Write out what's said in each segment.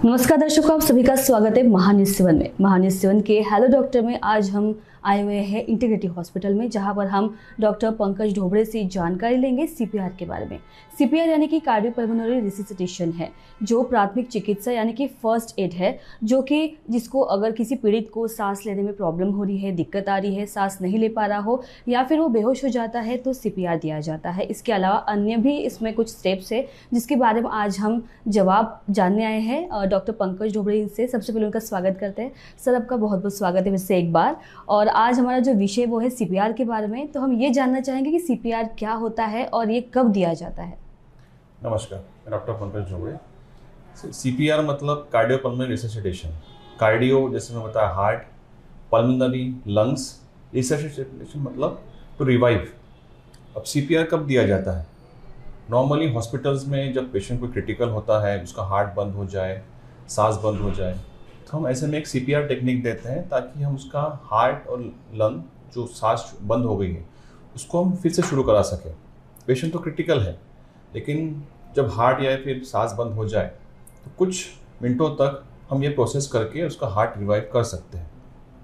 नमस्कार दर्शकों, आप सभी का स्वागत है महान्यूज़ 7 में। महान्यूज़ 7 के हेलो डॉक्टर में आज हम आए हुए हैं इंटीग्रिटी हॉस्पिटल में, जहां पर हम डॉक्टर पंकज ढोबड़े से जानकारी लेंगे सीपीआर के बारे में। सीपीआर यानी कि कार्डियोपल्मोनरी रिससिटेशन है, जो प्राथमिक चिकित्सा यानी कि फर्स्ट एड है, जो कि जिसको अगर किसी पीड़ित को सांस लेने में प्रॉब्लम हो रही है, दिक्कत आ रही है, सांस नहीं ले पा रहा हो या फिर वो बेहोश हो जाता है तो सीपीआर दिया जाता है। इसके अलावा अन्य भी इसमें कुछ स्टेप्स है जिसके बारे में आज हम जवाब जानने आए हैं डॉक्टर पंकज ढोबड़े से। सबसे पहले उनका स्वागत करते हैं। सर, आपका बहुत बहुत स्वागत है फिर से एक बार। और आज हमारा जो विषय वो है सीपीआर के बारे में, तो हम ये जानना चाहेंगे कि सीपीआर क्या होता है और ये कब दिया जाता है। नमस्कार, मैं डॉक्टर पंकज ढोबड़े। सीपीआर मतलब कार्डियोपल्मोनरी रिससिटेशन। कार्डियो जैसे मैं बताया हार्ट, पल्मोनरी लंग्स, रिससिटेशन मतलब टू रिवाइव। अब सीपीआर कब दिया जाता है? नॉर्मली हॉस्पिटल्स में जब पेशेंट को क्रिटिकल होता है, उसका हार्ट बंद हो जाए, सांस बंद हो जाए, तो हम ऐसे में एक सीपीआर टेक्निक देते हैं ताकि हम उसका हार्ट और लंग जो सांस बंद हो गई है उसको हम फिर से शुरू करा सकें। पेशेंट तो क्रिटिकल है, लेकिन जब हार्ट या फिर सांस बंद हो जाए तो कुछ मिनटों तक हम ये प्रोसेस करके उसका हार्ट रिवाइव कर सकते हैं।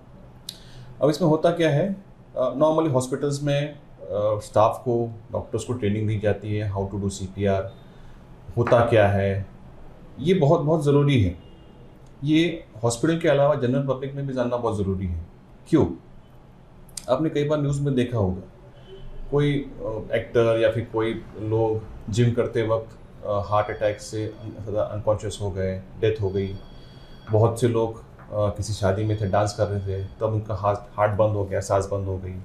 अब इसमें होता क्या है, नॉर्मली हॉस्पिटल्स में स्टाफ को, डॉक्टर्स को ट्रेनिंग दी जाती है हाउ टू डू सीपीआर, होता क्या है, ये बहुत बहुत ज़रूरी है। ये हॉस्पिटल के अलावा जनरल पब्लिक में भी जानना बहुत ज़रूरी है। क्यों? आपने कई बार न्यूज़ में देखा होगा, कोई एक्टर या फिर कोई लोग जिम करते वक्त हार्ट अटैक से अनकॉन्शियस हो गए, डेथ हो गई। बहुत से लोग किसी शादी में थे, डांस कर रहे थे, तब उनका हार्ट बंद हो गया, सांस बंद हो गई।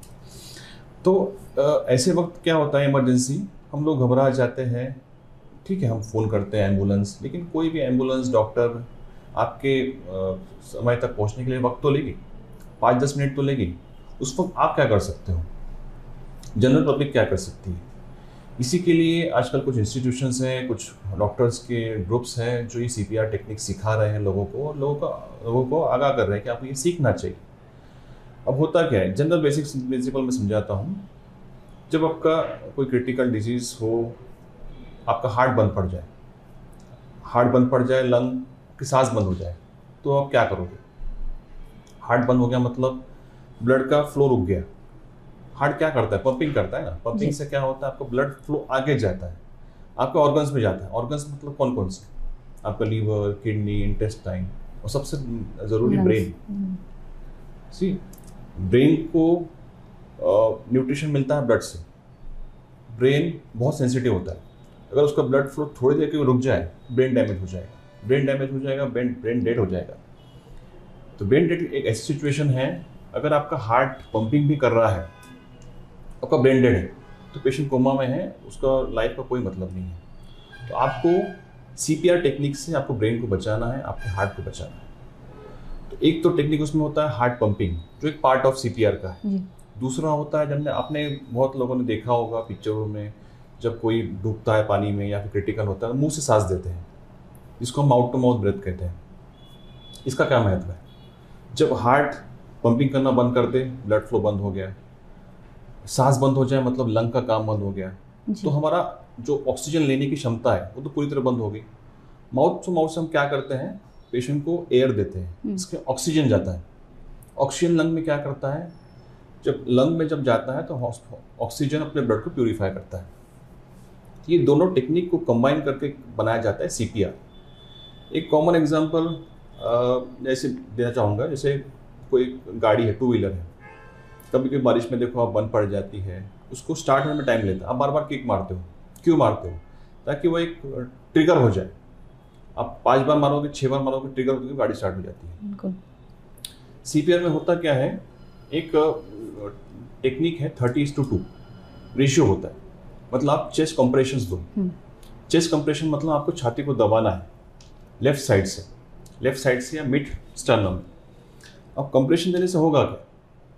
तो ऐसे वक्त क्या होता है, इमरजेंसी, हम लोग घबरा जाते हैं। ठीक है, हम फ़ोन करते हैं एम्बुलेंस, लेकिन कोई भी एम्बुलेंस, डॉक्टर आपके समय तक पहुंचने के लिए वक्त तो लेगी, 5-10 मिनट तो लेगी। उस वक्त आप क्या कर सकते हो? जनरल पब्लिक क्या कर सकती है? इसी के लिए आजकल कुछ इंस्टीट्यूशंस हैं, कुछ डॉक्टर्स के ग्रुप्स हैं जो ये सीपीआर टेक्निक सिखा रहे हैं लोगों को, और लोगों को आगाह कर रहे हैं कि आपको ये सीखना चाहिए। अब होता क्या है, जनरल बेसिक प्रिंसिपल में समझाता हूँ। जब आपका कोई क्रिटिकल डिजीज़ हो, आपका हार्ट बंद पड़ जाए, लंग की सांस बंद हो जाए, तो आप क्या करोगे? हार्ट बंद हो गया मतलब ब्लड का फ्लो रुक गया। हार्ट क्या करता है? पंपिंग करता है ना। पंपिंग से क्या होता है, आपका ब्लड फ्लो आगे जाता है, आपके ऑर्गन्स में जाता है। ऑर्गन्स मतलब कौन कौन से? आपका लीवर, किडनी, इंटेस्टाइन, और सबसे ज़रूरी ब्रेन। ब्रेन को न्यूट्रिशन मिलता है ब्लड से। ब्रेन बहुत सेंसिटिव होता है। अगर उसका ब्लड फ्लो थोड़ी देर के लिए रुक जाए, ब्रेन डैमेज हो जाएगा, ब्रेन डेड हो जाएगा। तो ब्रेन डेड एक ऐसी सिचुएशन है, अगर आपका हार्ट पंपिंग भी कर रहा है, आपका ब्रेन डेड है, तो पेशेंट कोमा में है, उसका लाइफ का कोई मतलब नहीं है। तो आपको सीपीआर टेक्निक से आपको ब्रेन को बचाना है, आपके हार्ट को बचाना है। तो एक तो टेक्निक उसमें होता है हार्ट पंपिंग, जो एक पार्ट ऑफ सीपीआर का है। दूसरा होता है, जब आपने बहुत लोगों ने देखा होगा पिक्चरों में, जब कोई डूबता है पानी में या फिर क्रिटिकल होता है, मुंह से सांस देते हैं, जिसको हम माउथ टू माउथ ब्रेथ कहते हैं। इसका क्या महत्व है? जब हार्ट पंपिंग करना बंद कर दे, ब्लड फ्लो बंद हो गया, सांस बंद हो जाए मतलब लंग का काम बंद हो गया, तो हमारा जो ऑक्सीजन लेने की क्षमता है वो तो पूरी तरह बंद हो गई। माउथ टू माउथ से हम क्या करते हैं, पेशेंट को एयर देते हैं, इसके ऑक्सीजन जाता है। ऑक्सीजन लंग में क्या करता है, जब लंग में जब जाता है तो ऑक्सीजन अपने ब्लड को प्यूरिफाई करता है। ये दोनों टेक्निक को कंबाइन करके बनाया जाता है सीपीआर। एक कॉमन एग्जांपल जैसे देना चाहूँगा, जैसे कोई गाड़ी है, 2 व्हीलर है, कभी कभी बारिश में देखो आप बंद पड़ जाती है, उसको स्टार्ट होने में टाइम लेता है, आप बार बार किक मारते हो। क्यों मारते हो? ताकि वो एक ट्रिगर हो जाए। आप 5 बार मारोगे, 6 बार मारोगे, ट्रिगर होकर गाड़ी स्टार्ट हो जाती है। सीपीआर में होता क्या है, एक टेक्निक है 30:2 रेशियो होता है। मतलब आप चेस्ट कंप्रेशंस दो। चेस्ट कंप्रेशन मतलब आपको छाती को दबाना है लेफ्ट साइड से या मिड स्टर्नम। अब कंप्रेशन देने से होगा क्या,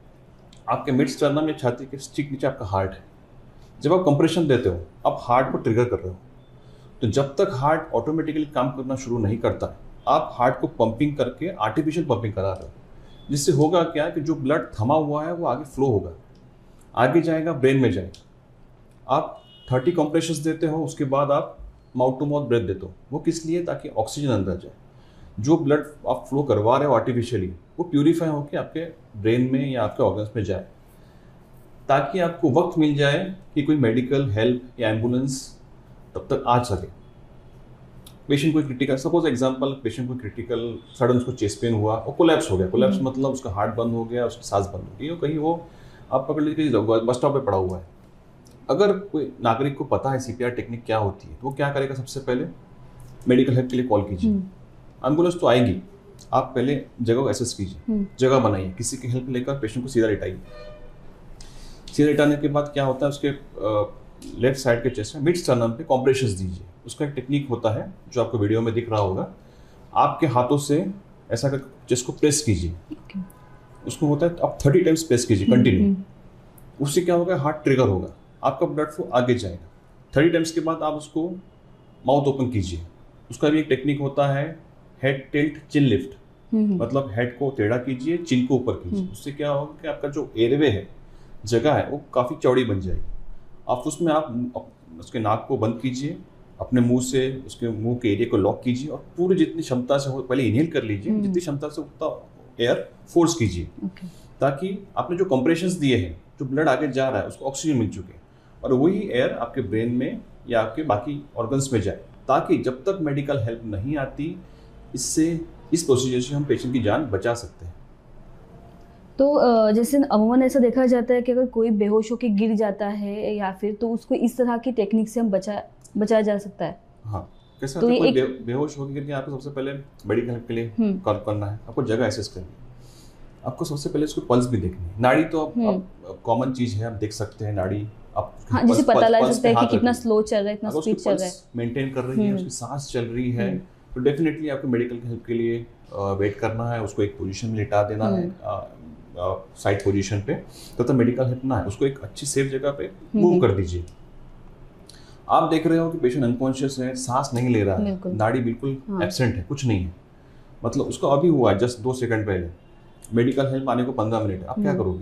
आपके मिड स्टर्नम या छाती के ठीक नीचे आपका हार्ट है। जब आप कंप्रेशन देते हो, आप हार्ट को ट्रिगर कर रहे हो। तो जब तक हार्ट ऑटोमेटिकली काम करना शुरू नहीं करता, आप हार्ट को पंपिंग करके आर्टिफिशियल पंपिंग करा रहे हो, जिससे होगा क्या कि जो ब्लड थमा हुआ है वो आगे फ्लो होगा, आगे जाएगा, ब्रेन में जाएगा। आप 30 कंप्रेशंस देते हो, उसके बाद आप माउथ टू माउथ ब्रेथ देते हो। वो किस लिए? ताकि ऑक्सीजन अंदर जाए। जो ब्लड आप फ्लो करवा रहे हो आर्टिफिशियली वो प्यूरीफाई होकर आपके ब्रेन में या आपके ऑर्गन्स में जाए, ताकि आपको वक्त मिल जाए कि कोई मेडिकल हेल्प या एम्बुलेंस तब तक आ सके। पेशेंट कोई क्रिटिकल, सपोज एग्जांपल, पेशेंट कोई क्रिटिकल सडन उसको चेस्ट पेन हुआ और कोलैप्स हो गया। कोलैप्स मतलब उसका हार्ट बंद हो गया, उसकी सांस बंद हो गई, कहीं वो आप पकड़ लीजिए बस स्टॉप पे पड़ा हुआ है। अगर कोई नागरिक को पता है सीपीआर टेक्निक क्या होती है तो वो क्या करेगा, सबसे पहले मेडिकल हेल्प के लिए कॉल कीजिए। एम्बुलेंस तो आएगी, आप पहले जगह को एसेस कीजिए, जगह बनाइए, किसी की हेल्प लेकर पेशेंट को सीधा लेटाइए। सीधा लेटाने के बाद क्या होता है, उसके लेफ्ट साइड के चेस्ट में मिड स्टर्नम पे कॉम्प्रेशंस दीजिए। उसका एक टेक्निक होता है जो आपको वीडियो में दिख रहा होगा, आपके हाथों से ऐसा कर चेस्ट को प्रेस कीजिए। उसको होता है आप 30 टाइम्स प्रेस कीजिए कंटिन्यू। उससे क्या होगा, हार्ट ट्रिगर होगा, आपका ब्लड फ्लो आगे जाएगा। 30 टाइम्स के बाद आप उसको माउथ ओपन कीजिए। उसका भी एक टेक्निक होता है हेड टिल्ट चिन लिफ्ट, मतलब हेड को टेढ़ा कीजिए, चिन को ऊपर कीजिए। उससे क्या होगा कि आपका जो एयरवे है, जगह है, वो काफ़ी चौड़ी बन जाएगी। आप उसमें आप उसके नाक को बंद कीजिए, अपने मुंह से उसके मुंह के एरिया को लॉक कीजिए और पूरी जितनी क्षमता से हो पहले इनहेल कर लीजिए, जितनी क्षमता से उतना एयर फोर्स कीजिए, ताकि आपने जो कंप्रेशंस दिए हैं, जो ब्लड आगे जा रहा है, उसको ऑक्सीजन मिल चुके और वही एयर आपके ब्रेन में या आपके बाकी ऑर्गन्स में जाए, ताकि जब तक मेडिकल हेल्प नहीं आती, इस प्रोसीजर से हम पेशेंट की जान बचा सकते हैं। तो जैसे अमूमन ऐसा देखा जाता है कि अगर कोई बेहोश होकर गिर जाता है या फिर, तो उसको इस तरह की टेक्निक से हम बचाया जा सकता है। हाँ, कैसे तो कोई बेहोश होकर गिर गया, आपको सबसे पहले मेडिकल हेल्प के लिए कॉल करना है। आपको जगह एसेस करनी है, आपको सबसे पहले उसको पल्स भी देखनी है। नाड़ी तो अब कॉमन चीज है, आप देख सकते हैं नाड़ी, आप हाँ, जिसे पता लग सकता है कि कितना स्लो चल रहा है, इतना स्पीड चल रहा है, मेंटेन कर रही है, उसकी सांस चल रही है, तो डेफिनेटली आपको मेडिकल हेल्प के लिए वेट करना है। उसको एक पोजीशन में लिटा देना है, साइड पोजीशन पे, तब मेडिकल हेल्प ना है, उसको एक अच्छी सेफ जगह पे मूव कर दीजिए। आप देख रहे हो कि पेशेंट अनकॉन्शियस है, सांस नहीं ले रहा है, नाड़ी बिल्कुल एब्सेंट है, कुछ नहीं है, मतलब उसका अभी हुआ है जस्ट 2 सेकंड पहले, मेडिकल हेल्प आने को 15 मिनट, आप क्या करोगे?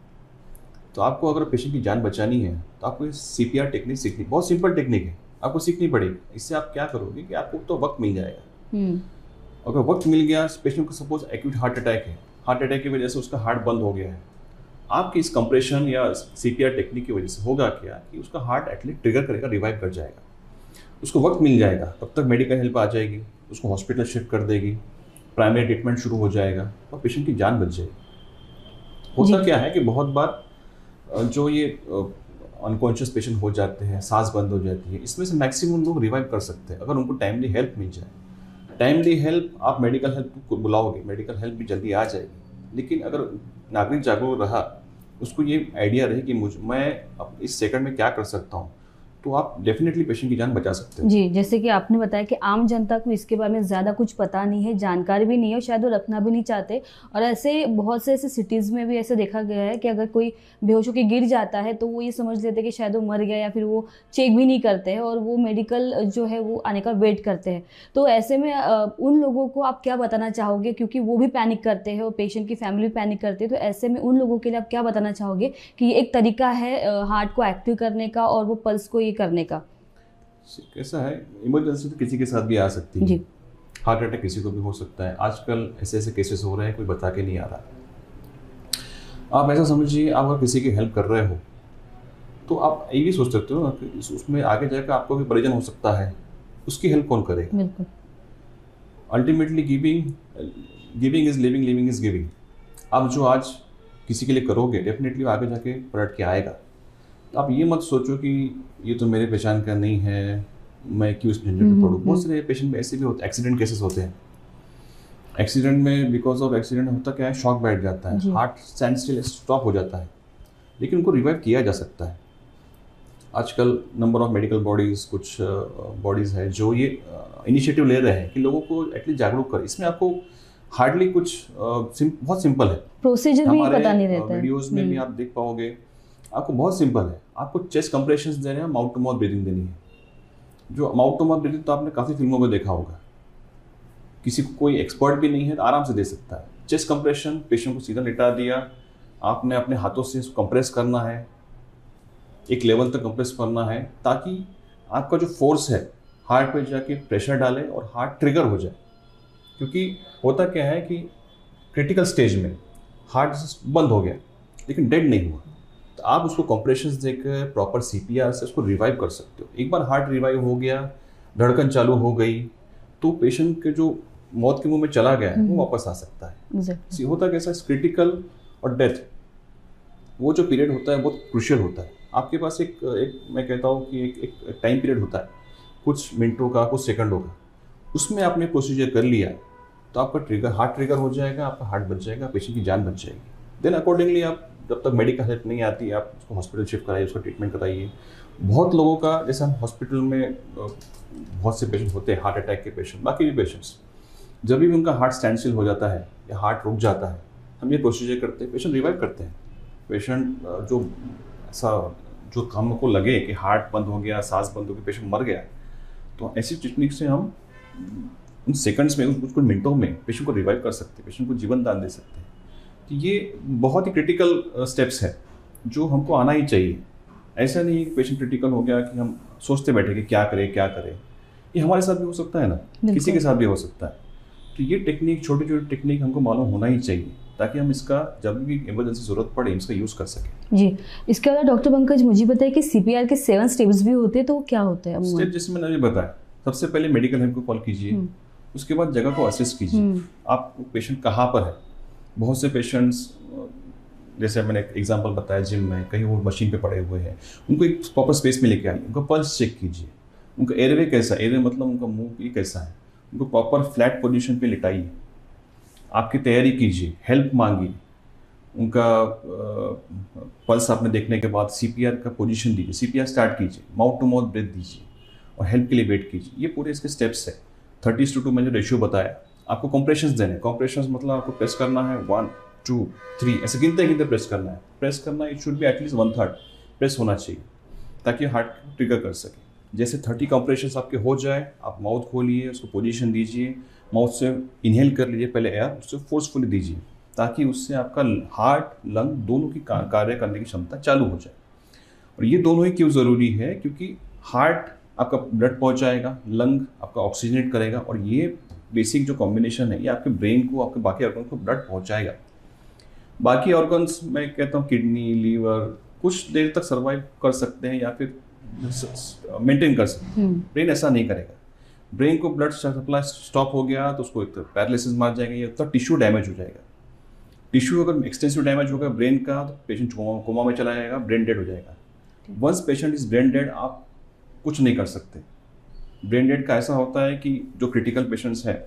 तो आपको अगर पेशेंट की जान बचानी है तो आपको सीपीआर टेक्निक सीखनी, बहुत सिंपल टेक्निक है, आपको सीखनी पड़ेगी। इससे आप क्या करोगे कि आपको तो वक्त मिल जाएगा। अगर वक्त मिल गया, पेशेंट को सपोज एक्यूट हार्ट अटैक है, हार्ट अटैक की वजह से उसका हार्ट बंद हो गया है, आपकी इस कंप्रेशन या सीपीआर टेक्निक की वजह से होगा क्या कि उसका हार्ट एटलीस्ट ट्रिगर करेगा, रिवाइव कर जाएगा, उसको वक्त मिल जाएगा, तब तक मेडिकल हेल्प आ जाएगी, उसको हॉस्पिटल शिफ्ट कर देगी, प्राइमरी ट्रीटमेंट शुरू हो जाएगा और पेशेंट की जान बच जाएगी। होता क्या है कि बहुत बार जो ये अनकॉन्शियस पेशेंट हो जाते हैं, सांस बंद हो जाती है, इसमें से मैक्सिमम लोग रिवाइव कर सकते हैं अगर उनको टाइमली हेल्प मिल जाए। टाइमली हेल्प, आप मेडिकल हेल्प को बुलाओगे, मेडिकल हेल्प भी जल्दी आ जाएगी। लेकिन अगर नागरिक जागरूक रहा, उसको ये आइडिया रहे कि मैं अब इस सेकंड में क्या कर सकता हूँ, तो आप डेफिनेटली पेशेंट की जान बचा सकते हो। जी, जैसे कि आपने बताया कि आम जनता को इसके बारे में ज़्यादा कुछ पता नहीं है, जानकारी भी नहीं है, शायद वो रखना भी नहीं चाहते। और ऐसे बहुत से ऐसे सिटीज़ में भी ऐसे देखा गया है कि अगर कोई बेहोश होकर गिर जाता है तो वो ये समझ लेते हैं कि शायद वो मर गया, या फिर वो चेक भी नहीं करते हैं और वो मेडिकल जो है वो आने का वेट करते हैं। तो ऐसे में उन लोगों को आप क्या बताना चाहोगे, क्योंकि वो भी पैनिक करते हैं और पेशेंट की फैमिली पैनिक करती है, तो ऐसे में उन लोगों के लिए आप क्या बताना चाहोगे कि ये एक तरीका है हार्ट को एक्टिव करने का और वो पल्स को करने का? कैसा है, इमरजेंसी तो किसी के साथ भी आ सकती है, हार्ट अटैक किसी को भी हो सकता है। आजकल ऐसे ऐसे केसेस हो रहे हैं, कोई बता के नहीं आ रहा। आप ऐसा समझिए, आप अगर किसी की हेल्प कर रहे हो तो आप ये भी सोच सकते हो कि उसमें आगे जाकर आपको भी परिजन हो सकता है, उसकी हेल्प कौन करेगा? बिल्कुल। Ultimately giving is living, living is giving. आप जो आज किसी के लिए करोगे, डेफिनेटली आगे जाके पलट के आएगा। तो आप ये मत सोचो कि ये तो मेरे पहचान का नहीं है, मैं क्यों इस झंझट में पड़ूं। बहुत सारे पेशेंट में ऐसे भी होते हैं, एक्सीडेंट केसेस होते हैं। एक्सीडेंट में बिकॉज ऑफ एक्सीडेंट होता क्या है, शॉक बैठ जाता है, हार्ट स्टैंड स्टिल, स्टॉप हो जाता है, लेकिन उनको रिवाइव किया जा सकता है। आजकल नंबर ऑफ मेडिकल बॉडीज़, कुछ बॉडीज़ है जो ये इनिशिएटिव ले रहे हैं कि लोगों को एटलीस्ट जागरूक कर। इसमें आपको हार्डली कुछ बहुत सिंपल है, प्रोसीजर भी पता नहीं रहता है। वीडियोज़ में भी आप देख पाओगे, आपको बहुत सिंपल है। आपको चेस्ट कंप्रेशंस देने हैं, माउथ टू माउथ ब्रीदिंग देनी है। जो माउथ टू माउथ ब्रीदिंग तो आपने काफ़ी फिल्मों में देखा होगा, किसी को कोई एक्सपर्ट भी नहीं है तो आराम से दे सकता है। चेस्ट कंप्रेशन, पेशेंट को सीधा लिटा दिया, आपने अपने हाथों से इसको कंप्रेस करना है, एक लेवल तक कंप्रेस करना है, ताकि आपका जो फोर्स है हार्ट पे जाके प्रेशर डाले और हार्ट ट्रिगर हो जाए। क्योंकि होता क्या है कि क्रिटिकल स्टेज में हार्ट बंद हो गया लेकिन डेड नहीं हुआ, तो आप उसको कॉम्प्रेशंस देकर प्रॉपर CPR से उसको रिवाइव कर सकते हो। एक बार हार्ट रिवाइव हो गया, धड़कन चालू हो गई, तो पेशेंट के जो मौत के मुंह में चला गया है वो वापस आ सकता है। Exactly. होता कैसा है, क्रिटिकल और डेथ, वो जो पीरियड होता है बहुत क्रूशियल होता है। आपके पास एक मैं कहता हूँ कि एक टाइम पीरियड होता है, कुछ मिनटों का, कुछ सेकंडों का, उसमें आपने प्रोसीजर कर लिया तो आपका हार्ट ट्रिगर हो जाएगा, आपका हार्ट बच जाएगा, पेशेंट की जान बच जाएगी। देन अकॉर्डिंगली आप जब तक मेडिकल हेल्प नहीं आती आप उसको हॉस्पिटल शिफ्ट कराइए, उसका ट्रीटमेंट कराइए। बहुत लोगों का, जैसे हम हॉस्पिटल में बहुत से पेशेंट होते हैं, हार्ट अटैक के पेशेंट, बाकी भी पेशेंट्स, जब भी उनका हार्ट स्टैंड स्टिल हो जाता है या हार्ट रुक जाता है, हम ये प्रोसीजर करते हैं, पेशेंट रिवाइव करते हैं। पेशेंट जो हमको लगे कि हार्ट बंद हो गया, सांस बंद हो गई, पेशेंट मर गया, तो ऐसी टेक्निक से हम उन सेकंड्स में, कुछ मिनटों में पेशेंट को रिवाइव कर सकते हैं, पेशेंट को जीवन दान दे सकते हैं। तो ये बहुत ही क्रिटिकल स्टेप्स है जो हमको आना ही चाहिए। ऐसा नहीं कि पेशेंट क्रिटिकल हो गया कि हम सोचते बैठे कि क्या करें क्या करें। ये हमारे साथ भी हो सकता है ना, किसी के साथ भी हो सकता है। तो ये टेक्निक, छोटी छोटी टेक्निक हमको मालूम होना ही चाहिए ताकि हम इसका जब भी इमरजेंसी जरूरत पड़े इसका यूज़ कर सकें। जी, इसके अलावा डॉक्टर पंकज मुझे बताइए कि CPR के 7 स्टेप्स भी होते हैं, तो वो क्या होते हैं? स्टेप जैसे मैंने अभी बताया, सबसे पहले मेडिकल हेल्प को कॉल कीजिए, उसके बाद जगह को असेस कीजिए, आप पेशेंट कहाँ पर है। बहुत से पेशेंट्स, जैसे मैंने एक एग्जांपल बताया, जिम में कहीं वो मशीन पे पड़े हुए हैं, उनको एक प्रॉपर स्पेस में लेके आइए, उनका पल्स चेक कीजिए, उनका एयरवे कैसा है, एयरवे मतलब उनका मुंह ये कैसा है, उनको प्रॉपर फ्लैट पोजीशन पे लिटाइए, आपकी तैयारी कीजिए, हेल्प मांगिए, उनका पल्स आपने देखने के बाद CPR का पोजीशन दीजिए, CPR स्टार्ट कीजिए, माउथ टू माउथ ब्रेथ दीजिए और हेल्प के लिए वेट कीजिए। ये पूरे इसके स्टेप्स है। 30:2 मैंने रेशियो बताया। आपको कंप्रेशंस देने, कंप्रेशंस मतलब आपको प्रेस करना है 1 2 3 ऐसे गिनते प्रेस करना है। प्रेस करना it should be at least 1/3 press होना चाहिए ताकि हार्ट ट्रिगर कर सके। जैसे 30 कंप्रेशंस आपके हो जाए, आप माउथ खोलिए, उसको पोजीशन दीजिए, माउथ से इनहेल कर लीजिए पहले एयर, उससे फोर्सफुली दीजिए ताकि उससे आपका हार्ट लंग दोनों की कार्य करने की क्षमता चालू हो जाए। और ये दोनों ही क्यों ज़रूरी है, क्योंकि हार्ट आपका ब्लड पहुंचाएगा, लंग आपका ऑक्सीजनेट करेगा, और ये बेसिक जो कॉम्बिनेशन है ये आपके ब्रेन को, आपके बाकी ऑर्गन को ब्लड पहुंचाएगा। बाकी ऑर्गन्स मैं कहता हूँ किडनी, लीवर कुछ देर तक सर्वाइव कर सकते हैं या फिर मेंटेन कर सकते हैं। ब्रेन ऐसा नहीं करेगा। ब्रेन को ब्लड सप्लाई स्टॉप हो गया तो उसको एक पैरालिसिस मार जाएगा या तो टिश्यू डैमेज हो जाएगा। टिश्यू अगर एक्सटेंसिव डैमेज होगा ब्रेन का तो पेशेंट कोमा में चला जाएगा, ब्रेन डेड हो जाएगा। Once patient is brain dead आप कुछ नहीं कर सकते। ब्रेन डेड का ऐसा होता है कि जो क्रिटिकल पेशेंट्स हैं,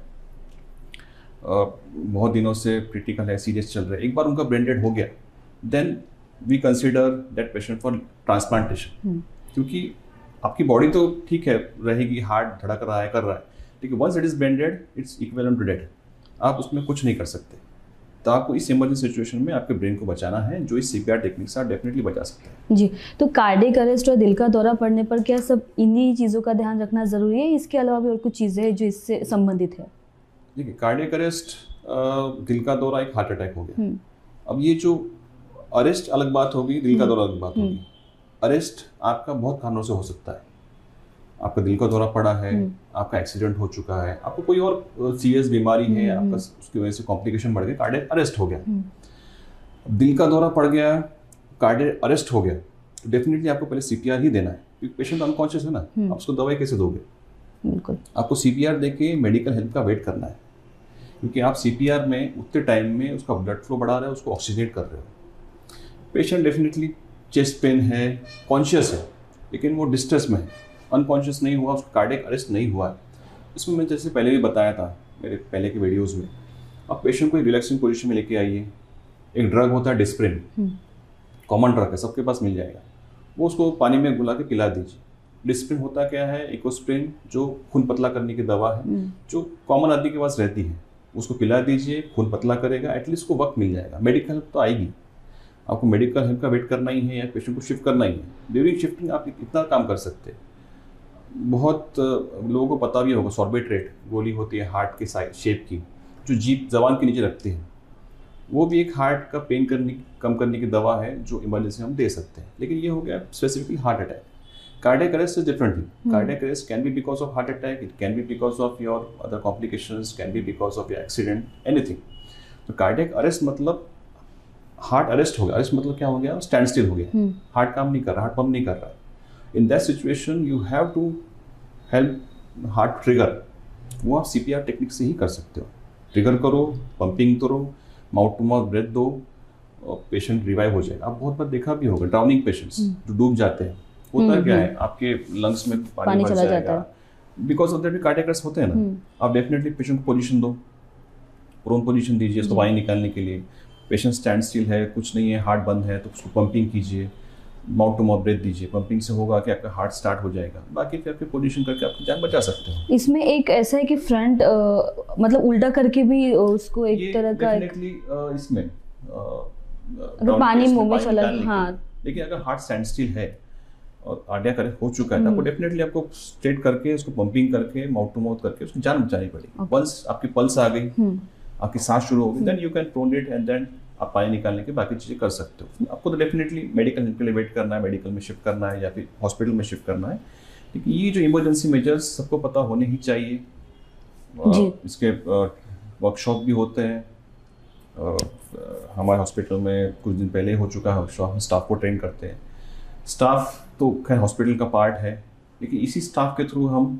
बहुत दिनों से क्रिटिकल है, सीरियस चल रहे हैं, एक बार उनका ब्रेन डेड हो गया, then we consider that patient for transplantation. क्योंकि आपकी बॉडी तो ठीक है रहेगी, हार्ट धड़क रहा है, कर रहा है, लेकिन once it is brain dead it's equivalent to dead. आप उसमें कुछ नहीं कर सकते। तो आपको इस इमरजेंसी सिचुएशन में आपके ब्रेन को बचाना है, जो इस CPR टेक्निक से आप डेफिनेटली बचा सकते हैं। जी, तो कार्डियक अरेस्ट और दिल का दौरा पड़ने पर क्या सब इन्हीं चीज़ों का ध्यान रखना ज़रूरी है? इसके अलावा भी और कुछ चीज़ें हैं जो इससे संबंधित है? देखिए, कार्डियक अरेस्ट, दिल का दौरा एक हार्ट अटैक हो गया। अब ये जो अरेस्ट अलग बात होगी, दिल का दौरा अलग बात होगी। अरेस्ट आपका बहुत कारणों से हो सकता है। आपका दिल का दौरा पड़ा है, आपका एक्सीडेंट हो चुका है, आपको कोई और सीरियस बीमारी है, आपका उसकी वजह से कॉम्प्लिकेशन बढ़ गया, कार्डियक अरेस्ट हो गया। दिल का दौरा पड़ गया, कार्डियक अरेस्ट हो गया, तो डेफिनेटली आपको पहले CPR ही देना है, क्योंकि पेशेंट अनकॉन्शियस है ना, आप उसको दवाई कैसे दोगे? बिल्कुल, आपको CPR देके मेडिकल हेल्प का वेट करना है, क्योंकि आप CPR में उतने टाइम में उसका ब्लड फ्लो बढ़ा रहे हो, उसको ऑक्सीजनेट कर रहे हो। पेशेंट डेफिनेटली चेस्ट पेन है, कॉन्शियस है, लेकिन वो डिस्ट्रेस में है, अनकॉन्शियस नहीं हुआ, उसका कार्डियक अरेस्ट नहीं हुआ है। इसमें मैं जैसे पहले भी बताया था मेरे पहले के वीडियोज़ में, आप पेशेंट को एक रिलैक्सिंग पोजीशन में लेके आइए। एक ड्रग होता है डिस्प्रिन, कॉमन ड्रग है, सबके पास मिल जाएगा, वो उसको पानी में घुला के पिला दीजिए। डिस्प्रिन होता क्या है? इकोस्प्रिन, जो खून पतला करने की दवा है, जो कॉमन आदमी के पास रहती है, उसको पिला दीजिए, खून पतला करेगा, एटलीस्ट को वक्त मिल जाएगा। मेडिकल हेल्प तो आएगी, आपको मेडिकल हेल्प का वेट करना ही है या पेशेंट को शिफ्ट करना ही है। ड्यूरिंग शिफ्टिंग आप इतना काम कर सकते हैं। बहुत लोगों को पता भी होगा, सॉर्बिट्रेट गोली होती है हार्ट के शेप की, जो जीभ जबान के नीचे रखते हैं, वो भी एक हार्ट का पेन कम करने की दवा है जो इमरजेंसी हम दे सकते हैं। लेकिन ये हो गया specifically heart attack. Cardiac arrest is different thing. Cardiac arrest can be because of heart attack, it can be because of your other complications, can be because of your accident, anything. तो cardiac arrest मतलब heart arrest हो गया. Arrest मतलब क्या हो गया? Stand still हो गया, हार्ट काम नहीं कर रहा, हार्ट पंप नहीं कर रहा है. In that situation you have to help heart trigger. वो आप CPR टेक्निक से ही कर सकते हो. ट्रिगर करो, पंपिंग करो, माउथ टू माउथ ब्रेथ दो, पेशेंट रिवाइव हो जाएगा. आप बहुत बार देखा भी होगा ड्राउनिंग पेशेंट्स जो डूब जाते हैं. होता क्या है, आपके लंग्स में पानी भर जाएगा, बिकॉज ऑफ दैट भी कार्डियक अरेस्ट होते हैं ना. आप डेफिनेटली पेशेंट को पोजीशन दो, प्रोन पोजीशन दीजिए उसको पानी निकालने के लिए. पेशेंट स्टैंड स्टिल है, कुछ नहीं है, हार्ट बंद है, तो उसको पंपिंग कीजिए, माउथ टू माउथ ब्रेथ दीजिए. पंपिंग से होगा कि आपका हार्ट स्टार्ट हो जाएगा. बाकी फिर आपके पोजीशन करके आपकी जान बचा सकते हैं. इसमें एक ऐसा है कि फ्रंट मतलब उल्टा करके भी उसको एक तरह का इसमें अगर पानी मुंह में चला, हाँ. लेकिन अगर हार्ट स्टैंड स्टिल है और कार्डियक अरेस्ट हो चुका है तो आपको डेफिनेटली आपको स्ट्रेट करके उसको पंपिंग करके माउथ टू माउथ करके उसकी जान बचानी पड़ेगी. वंस आपकी पल्स आ गई, आपकी सांस शुरू हो गई, then you can pronate and then आप पानी निकालने के बाकी चीज़ें कर सकते हो. आपको तो डेफिनेटली मेडिकल हेल्प के लिए वेट करना है, मेडिकल में शिफ्ट करना है या फिर हॉस्पिटल में शिफ्ट करना है. लेकिन ये जो इमरजेंसी मेजर्स सबको पता होने ही चाहिए. इसके वर्कशॉप भी होते हैं. हमारे हॉस्पिटल में कुछ दिन पहले हो चुका है वर्कशॉप. स्टाफ को ट्रेन करते हैं. स्टाफ तो खैर हॉस्पिटल का पार्ट है, लेकिन इसी स्टाफ के थ्रू हम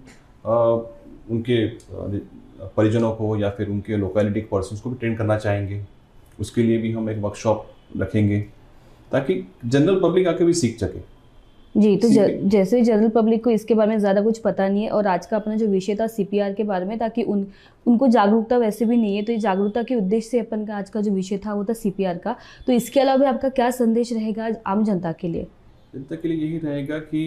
उनके परिजनों को या फिर उनके लोकेलिटी पर्सन्स को भी ट्रेन करना चाहेंगे. उसके लिए भी हम एक वर्कशॉप रखेंगे ताकि जनरल पब्लिक आके भी सीख सके. जी, तो जैसे जनरल पब्लिक को इसके बारे में ज़्यादा कुछ पता नहीं है और आज का अपना जो विषय था CPR के बारे में, ताकि उनको जागरूकता वैसे भी नहीं है, तो ये जागरूकता के उद्देश्य से अपन का आज का जो विषय था वो था CPR का. तो इसके अलावा भी आपका क्या संदेश रहेगा आम जनता के लिए? जनता के लिए यही रहेगा कि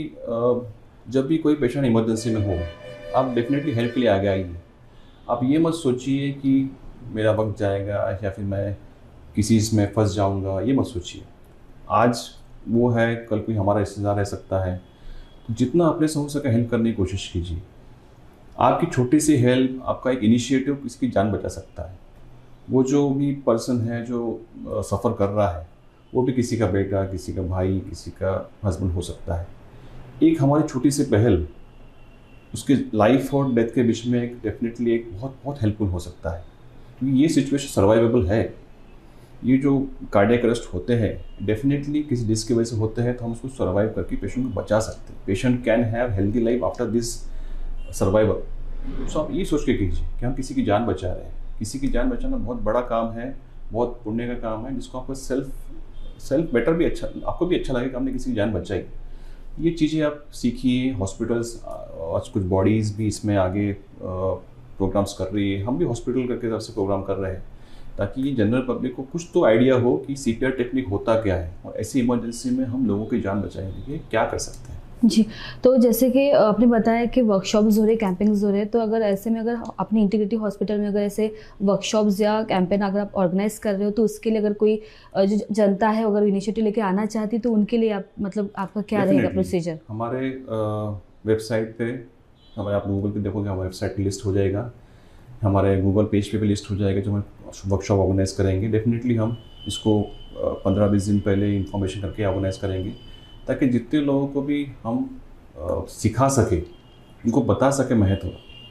जब भी कोई पेशेंट इमरजेंसी में हो, आप डेफिनेटली हेल्प के लिए आगे आइए. आप ये मत सोचिए कि मेरा वक्त जाएगा या फिर मैं किसी इसमें फंस जाऊंगा, ये मत सोचिए. आज वो है, कल कोई हमारा रिश्तेदार रह सकता है. तो जितना अपने से हो सके हेल्प करने की कोशिश कीजिए. आपकी छोटी सी हेल्प, आपका एक इनिशिएटिव किसी की जान बचा सकता है. वो जो भी पर्सन है जो सफ़र कर रहा है, वो भी किसी का बेटा, किसी का भाई, किसी का हस्बैंड हो सकता है. एक हमारी छोटी सी पहल उसके लाइफ और डेथ के बीच में एक डेफिनेटली एक बहुत बहुत हेल्पफुल हो सकता है. क्योंकि ये सिचुएशन सर्वाइवेबल है. ये जो कार्डियक अरेस्ट होते हैं डेफिनेटली किसी डिस्क की वजह से होते हैं, तो हम उसको सर्वाइव करके पेशेंट को बचा सकते हैं. Patient can have healthy life after this survival. So आप ये सोच के कीजिए कि हम किसी की जान बचा रहे हैं. किसी की जान बचाना बहुत बड़ा काम है, बहुत पुण्य का काम है, जिसको आपको सेल्फ बेटर भी अच्छा, आपको भी अच्छा लगे कि हमने किसी की जान बचाई. ये चीज़ें आप सीखिए. हॉस्पिटल्स आज कुछ बॉडीज़ भी इसमें आगे प्रोग्राम्स कर रही है. हम भी हॉस्पिटल करके तरफ से प्रोग्राम कर रहे हैं ताकि ये जनरल पब्लिक को कुछ तो आइडिया हो कि CPR टेक्निक होता क्या है और ऐसी इमरजेंसी में हम लोगों की जान बचाने के लिए क्या कर सकते हैं. जी, तो जैसे कि आपने बताया कि वर्कशॉप्स हो रहे, कैंपिंग्स हो रहे, तो अगर ऐसे में अगर अपनी इंटीग्रिटी हॉस्पिटल में अगर ऐसे वर्कशॉप्स या कैंपेन अगर आप ऑर्गेनाइज कर रहे हो, तो उसके लिए अगर कोई जो जनता है अगर इनिशिएटिव लेके आना चाहती तो उनके लिए आप मतलब आपका क्या रहेगा प्रोसीजर? हमारे वेबसाइट पे, हमारे आप गूगल पे देखोगे हमारे वेबसाइट की लिस्ट हो जाएगा. हमारे गूगल पेज पे भी लिस्ट हो जाएगा जो हम वर्कशॉप ऑर्गेनाइज करेंगे. डेफिनेटली हम इसको 15-20 दिन पहले इंफॉर्मेशन करके ऑर्गेनाइज करेंगे ताकि जितने लोगों को भी हम सिखा सके, उनको बता सके महत्व.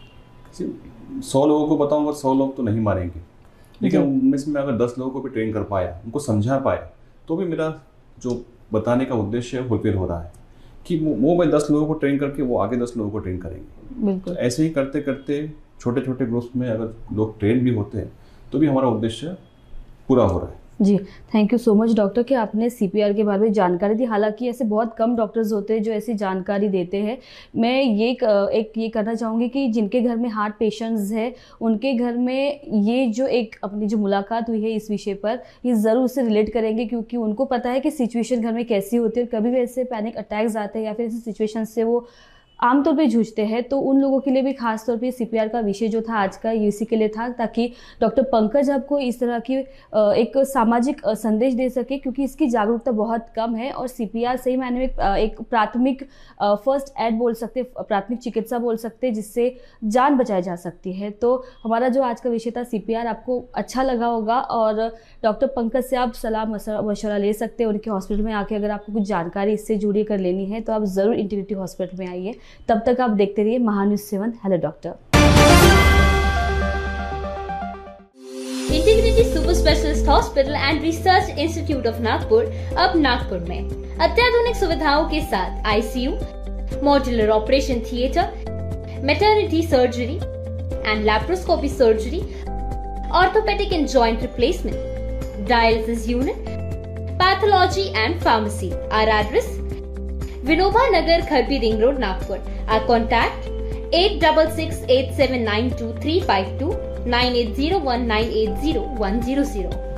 100 लोगों को बताऊंगा 100 लोग तो नहीं मारेंगे, लेकिन उनमें से मैं अगर 10 लोगों को भी ट्रेन कर पाया, उनको समझा पाया, तो भी मेरा जो बताने का उद्देश्य है फुलफिल हो रहा है कि वो मैं 10 लोगों को ट्रेन करके वो आगे 10 लोगों को ट्रेन करेंगे. तो ऐसे ही करते करते छोटे छोटे ग्रुप्स में अगर लोग ट्रेन भी होते हैं तो भी हमारा उद्देश्य पूरा हो रहा है. जी, thank you so much doctor कि आपने CPR के बारे में जानकारी दी. हालांकि ऐसे बहुत कम डॉक्टर्स होते हैं जो ऐसी जानकारी देते हैं. मैं ये करना चाहूँगी कि जिनके घर में हार्ट पेशेंट्स है, उनके घर में ये जो एक अपनी जो मुलाकात हुई है इस विषय पर, ये ज़रूर उससे रिलेट करेंगे, क्योंकि उनको पता है कि सिचुएशन घर में कैसी होती है और कभी भी ऐसे पैनिक अटैक्स आते हैं या फिर ऐसी सिचुएशन से वो आमतौर पे जूझते हैं, तो उन लोगों के लिए भी खास तौर पे CPR का विषय जो था आज का ये इसी के लिए था, ताकि डॉक्टर पंकज आपको इस तरह की एक सामाजिक संदेश दे सके, क्योंकि इसकी जागरूकता बहुत कम है। और CPR सही मायने में एक प्राथमिक फर्स्ट एड बोल सकते, प्राथमिक चिकित्सा बोल सकते, जिससे जान बचाई जा सकती है। तो हमारा जो आज का विषय था CPR आपको अच्छा लगा होगा, और डॉक्टर पंकज से आप सलाह मशवरा ले सकते हैं। उनके हॉस्पिटल में आके अगर आपको कुछ जानकारी इससे जुड़ी कर लेनी है तो आप ज़रूर इंटीग्रिटी हॉस्पिटल में आइए। तब तक आप देखते रहिए Maha News 7 hello doctor. Integrity super specialist hospital and research institute of Nagpur अब नागपुर में अत्याधुनिक सुविधाओं के साथ ICU, modular operation theatre, maternity surgery and laparoscopy surgery, orthopaedic and joint replacement, dialysis unit, pathology and pharmacy. Our address: Vinoba Nagar, Kharbi Ring Road, Nagpur. Our contact: 8668792352 9801980100.